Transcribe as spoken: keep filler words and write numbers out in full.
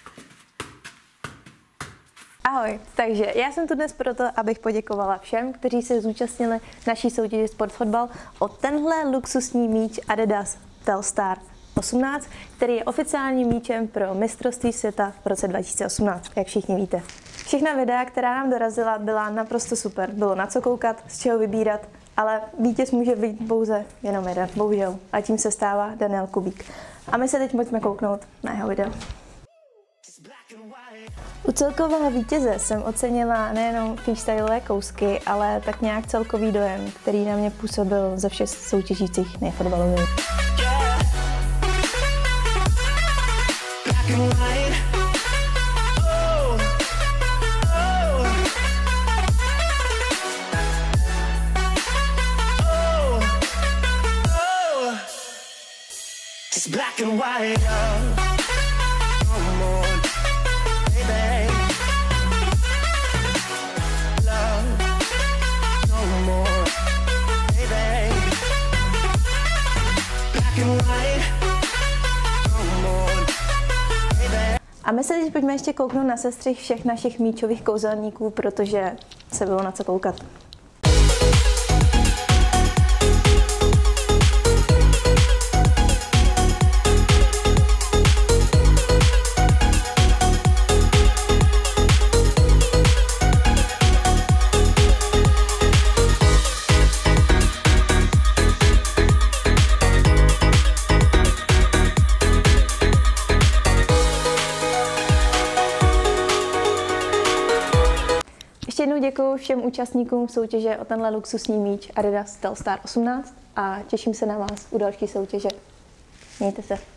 Ahoj, takže já jsem tu dnes proto, abych poděkovala všem, kteří se zúčastnili naší soutěži Sport Fotbal o tenhle luxusní míč Adidas Telstar osmnáct, který je oficiálním míčem pro mistrovství světa v roce dva tisíce osmnáct, jak všichni víte. Všechna videa, která nám dorazila, byla naprosto super. Bylo na co koukat, z čeho vybírat, ale vítěz může být pouze jenom jeden, bohužel. A tím se stává Daniel Kubík. A my se teď pojďme kouknout na jeho video. U celkového vítěze jsem ocenila nejenom freestylové kousky, ale tak nějak celkový dojem, který na mě působil ze všech soutěžících nejfotbalových. Black and white, oh. Come on, baby. Love, no more, baby. Black and white, come on, baby. A my se teď pojďme ještě kouknout na sestřih všech našich míčových kouzelníků, protože se bylo na co koukat. Ještě jednou děkuji všem účastníkům soutěže o tenhle luxusní míč Adidas Telstar osmnáct a těším se na vás u další soutěže. Mějte se.